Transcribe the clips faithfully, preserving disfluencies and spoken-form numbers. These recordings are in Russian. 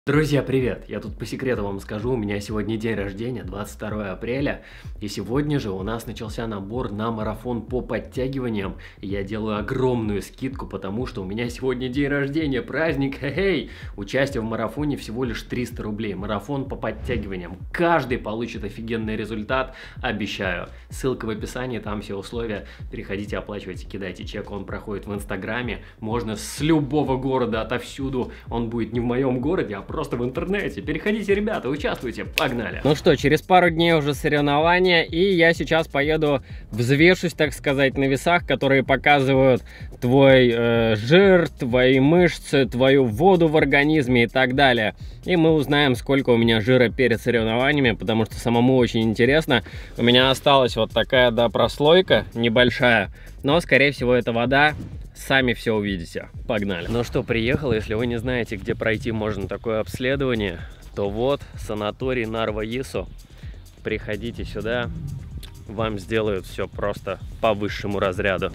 Друзья, привет! Я тут по секрету вам скажу, у меня сегодня день рождения, двадцать второе апреля, и сегодня же у нас начался набор на марафон по подтягиваниям, и я делаю огромную скидку, потому что у меня сегодня день рождения, праздник, хе-хей! Участие в марафоне всего лишь триста рублей, марафон по подтягиваниям, каждый получит офигенный результат, обещаю. Ссылка в описании, там все условия, переходите, оплачивайте, кидайте чек, он проходит в инстаграме, можно с любого города, отовсюду, он будет не в моем городе, а просто в интернете. Переходите, ребята, участвуйте, погнали! Ну что, через пару дней уже соревнования, и я сейчас поеду взвешусь, так сказать, на весах, которые показывают твой э, жир, твои мышцы, твою воду в организме и так далее. И мы узнаем, сколько у меня жира перед соревнованиями, потому что самому очень интересно. У меня осталась вот такая, да, прослойка небольшая, но, скорее всего, это вода. Сами все увидите. Погнали. Ну что, приехал. Если вы не знаете, где пройти можно такое обследование, то вот санаторий Нарва-Ясу. Приходите сюда, вам сделают все просто по высшему разряду.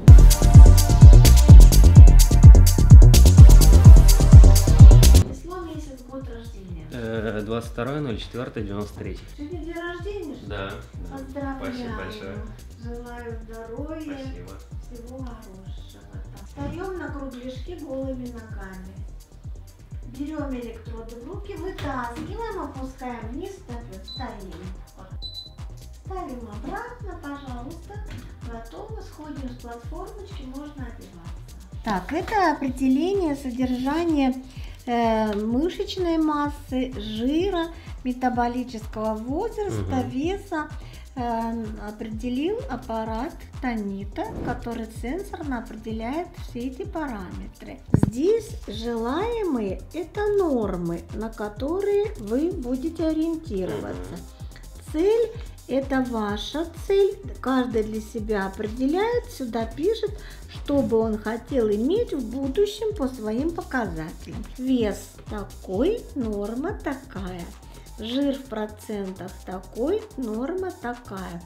Число, месяц, год рождения. двадцать второе ноль четвёртое девяносто третье. Сегодня день рождения, что ли? Да. Поздравляю. Спасибо большое. Желаю здоровья. Спасибо. Всего хорошего. Встаем на кругляшки голыми ногами. Берем электроды в руки, вытаскиваем, опускаем вниз, стоим. Ставим обратно, пожалуйста. Готово. Сходим с платформочки, можно одеваться. Так, это определение содержания э, мышечной массы, жира, метаболического возраста, угу. веса. Определил аппарат Танита, который сенсорно определяет все эти параметры. Здесь желаемые – это нормы, на которые вы будете ориентироваться. Цель – это ваша цель, каждый для себя определяет, сюда пишет, что бы он хотел иметь в будущем по своим показателям. Вес такой, норма такая. Жир в процентах такой, норма такая.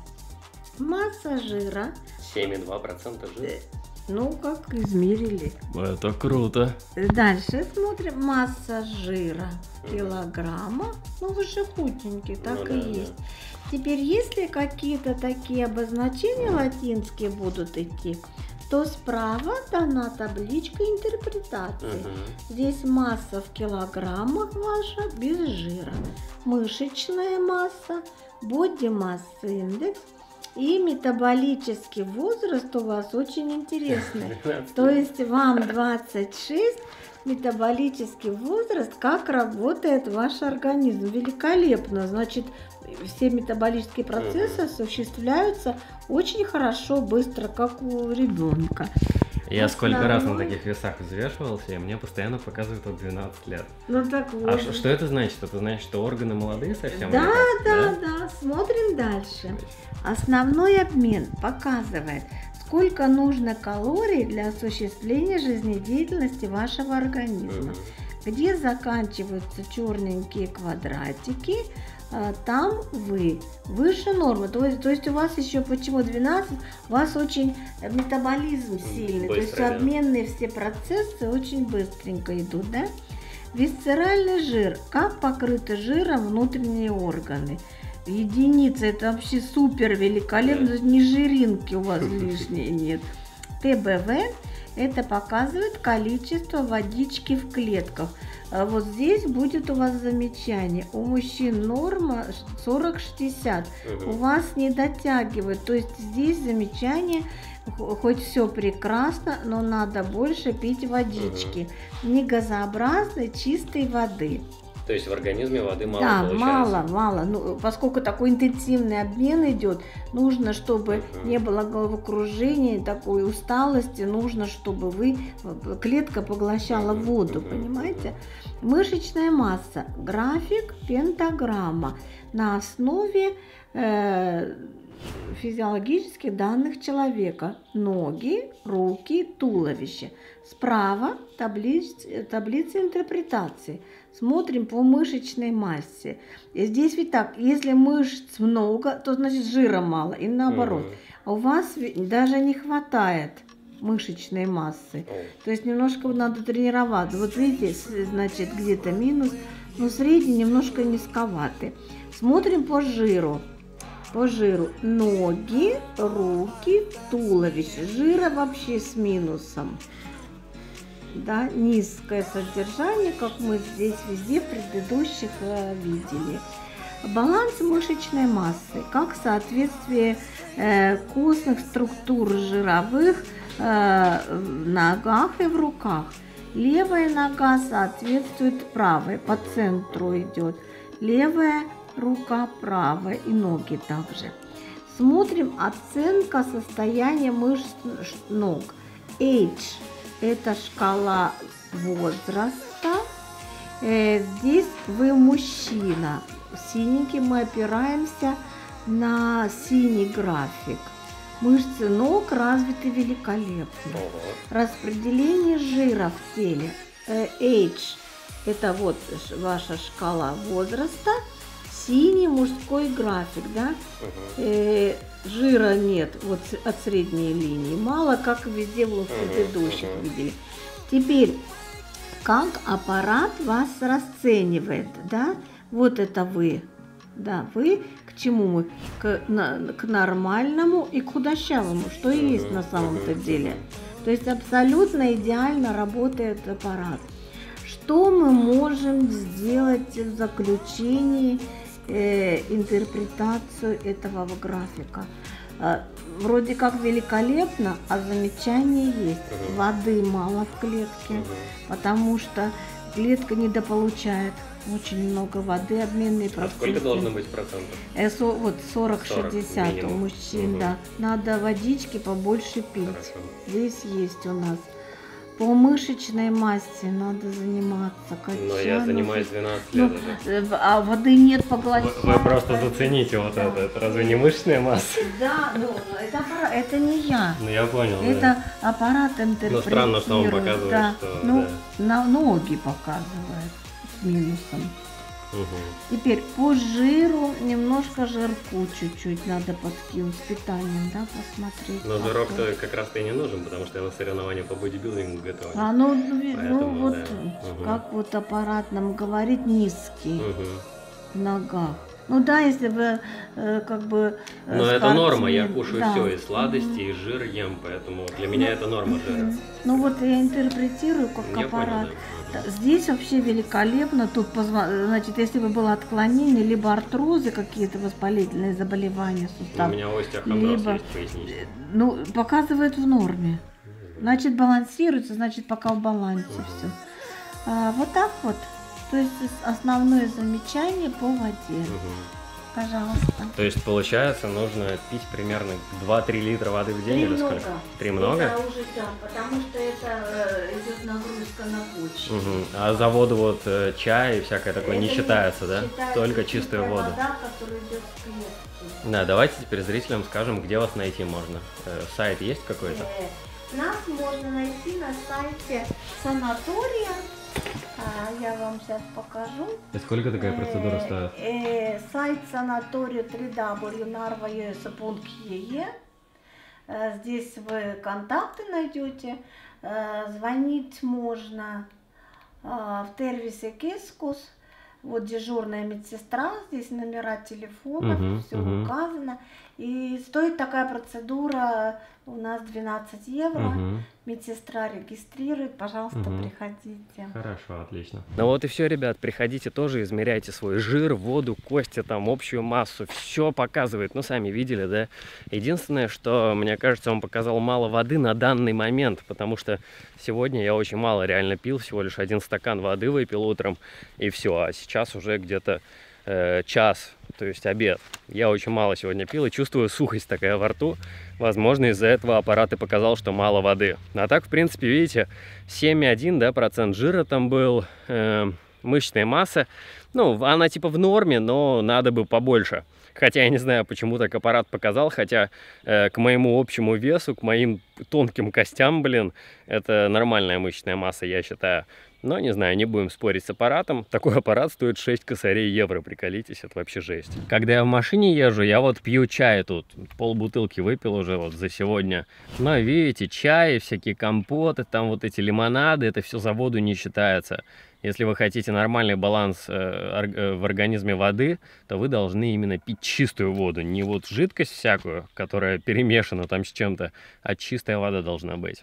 Масса жира. семь и два процента жира. Ну, как измерили. Это круто. Дальше смотрим. Масса жира килограмма. Ну, вы же худенький, так ну, и да, есть. Да. Теперь, если какие-то такие обозначения латинские будут идти, то справа дана табличка интерпретации. Uh-huh. Здесь масса в килограммах ваша без жира. Мышечная масса, body mass index и метаболический возраст у вас очень интересный. То есть вам двадцать шесть, метаболический возраст, как работает ваш организм. Великолепно. Значит, все метаболические процессы осуществляются очень хорошо, быстро, как у ребенка. Я Основной... сколько раз на таких весах взвешивался, и мне постоянно показывают от двенадцати лет. Ну так вот. А что, что это значит? Это значит, что органы молодые совсем? Да, да, да, да. Смотрим дальше. Основной обмен показывает, сколько нужно калорий для осуществления жизнедеятельности вашего организма. Mm-hmm. Где заканчиваются черненькие квадратики, там вы выше нормы, то есть, то есть у вас еще почему двенадцать, у вас очень метаболизм сильный, быстро, то есть да. Обменные все процессы очень быстренько идут, да? Висцеральный жир, как покрыты жиром внутренние органы. Единица, это вообще супер великолепно, да. Ни жиринки у вас лишней нет. ТБВ, это показывает количество водички в клетках. Вот здесь будет у вас замечание. У мужчин норма сорок шестьдесят. Угу. У вас не дотягивает. То есть здесь замечание, хоть все прекрасно, но надо больше пить водички. Угу. Не газообразной, чистой воды. То есть в организме воды мало да, получается? мало, мало. Ну, поскольку такой интенсивный обмен идет, нужно, чтобы uh-huh. не было головокружения, такой усталости, нужно, чтобы вы, клетка поглощала uh-huh. воду, uh-huh. понимаете? Uh-huh. Мышечная масса, график, пентаграмма на основе э, физиологических данных человека. Ноги, руки, туловище. Справа таблица, таблица интерпретации. Смотрим по мышечной массе. И здесь ведь так, если мышц много, то значит жира мало, и наоборот. Mm-hmm. А у вас даже не хватает мышечной массы. То есть немножко надо тренироваться. Вот видите, значит, где-то минус но средний немножко низковатый. Смотрим по жиру. По жиру ноги, руки, туловище. Жира вообще с минусом. Да, низкое содержание, как мы здесь везде в предыдущих э, видели. Баланс мышечной массы, как соответствие э, костных структур жировых э, в ногах и в руках. Левая нога соответствует правой, по центру идет. Левая рука правая и ноги также. Смотрим оценка состояния мышц ног. Age – это шкала возраста. Э, здесь вы мужчина. Синенький мы опираемся на синий график. Мышцы ног развиты великолепно. Распределение жира в теле. Э, age – это вот ваша шкала возраста. Синий мужской график, да? Э, жира нет вот от средней линии. Мало, как везде в предыдущих видели. Теперь, как аппарат вас расценивает, да? Вот это вы, да, вы к чему мы? К, на, к нормальному и к худощавому, что и есть на самом-то деле. То есть абсолютно идеально работает аппарат. Что мы можем сделать в заключении, э, интерпретацию этого графика? Э, вроде как великолепно, а замечание есть. Воды мало в клетке, потому что клетка недополучает очень много воды, обменные процессы. А сколько должно быть процентов? Э, со, вот сорок-шестьдесят у мужчин, угу. Да. Надо водички побольше пить. Хорошо. Здесь есть у нас. По мышечной массе надо заниматься. Но я занимаюсь двенадцать лет уже. Ну, а воды нет по глазам. Вы, вы просто зацените вот да. это. Это разве не мышечная масса? Да, ну это, аппарат, это не я. Ну я понял. Это да. аппарат интерпретирует. Ну странно, что он показывает, да. что... Ну, да. на ноги показывает с минусом. Угу. Теперь по жиру немножко жирку чуть-чуть надо подкинуть с питанием, да, посмотреть. Но жирок-то как раз-то и не нужен, потому что я на соревнования по бодибилдингу готовлю. А ну, Поэтому, ну вот, да. угу. Как вот аппарат нам говорит, низкий угу. в ногах. Ну да, если бы э, как бы... Э, Но это норма, я кушаю да. все, и сладости, mm-hmm. и жир ем, поэтому для меня ну, это норма жира. Mm-hmm. Ну вот я интерпретирую как я аппарат. Понял, да. Здесь вообще великолепно, тут, значит, если бы было отклонение, либо артрозы, какие-то воспалительные заболевания суставов. У меня остеохондроз либо... есть поясничный. Ну, показывает в норме. Значит, балансируется, значит, пока в балансе mm-hmm. все. А, вот так вот. То есть основное замечание по воде. Угу. Пожалуйста. То есть получается нужно пить примерно два-три литра воды в день или сколько? Три много? Это уже да, потому что это э, идет нагрузка на почки. Угу. А за воду вот э, чай и всякое такое это не считается, да? Считается только чистую воду. Вода, которая идет в клетке. Да, давайте теперь зрителям скажем, где вас найти можно. Э, сайт есть какой-то? Э, нас можно найти на сайте санатория. А, я вам сейчас покажу. И сколько такая процедура э, стоит? Э, сайт санатория дабл ю дабл ю точка нарва точка е э, Здесь вы контакты найдете. Э, звонить можно э, в Тервисе Кескус. Вот дежурная медсестра, здесь номера телефонов, uh-huh, все uh-huh. указано. И стоит такая процедура у нас двенадцать евро. Uh-huh. Медсестра регистрирует, пожалуйста, uh-huh. приходите. Хорошо, отлично. Ну вот и все, ребят, приходите тоже, измеряйте свой жир, воду, кости, там, общую массу. Все показывает, ну сами видели, да? Единственное, что, мне кажется, он показал мало воды на данный момент, потому что сегодня я очень мало реально пил, всего лишь один стакан воды выпил утром, и все. А сейчас уже где-то э, час, то есть обед. Я очень мало сегодня пил и чувствую сухость такая во рту. Возможно, из-за этого аппарат и показал, что мало воды. А так, в принципе, видите, семь и один, да, процент жира там был, э, мышечная масса. Ну, она типа в норме, но надо бы побольше. Хотя я не знаю, почему так аппарат показал, хотя э, к моему общему весу, к моим тонким костям, блин, это нормальная мышечная масса, я считаю. Но, не знаю, не будем спорить с аппаратом. Такой аппарат стоит шесть косарей евро, приколитесь, это вообще жесть. Когда я в машине езжу, я вот пью чай тут. Полбутылки выпил уже вот за сегодня. Но видите, чай, всякие компоты, там вот эти лимонады, это все за воду не считается. Если вы хотите нормальный баланс э, в организме воды, то вы должны именно пить чистую воду. Не вот жидкость всякую, которая перемешана там с чем-то, а чистая вода должна быть.